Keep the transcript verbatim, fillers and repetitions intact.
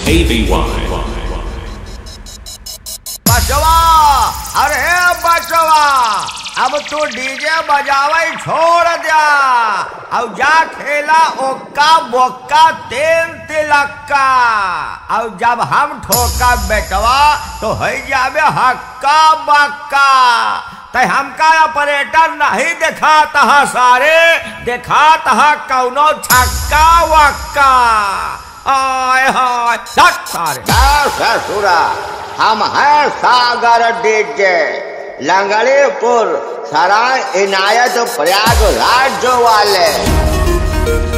A B Y. बचवा, अरे बचवा, अब तू डीजे बजावे छोड़ दिया, अब जा खेला ओक्का बोक्का तेल तिलक्का। अब जब हम ठोका बेटवा तो है जावे हक्का बक्का। तय हमका ऑपरेटर नहीं दिखाता है सारे, दिखाता है कौनो छक्का वक्का। आय हाय सारे ससुरा हम हैं सागर डीजे, लंगड़ीपुर सराय इनायत प्रयागराज वाले।